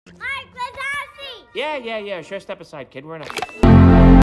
Hi, Chris. Yeah, sure, step aside, kid. We're in a...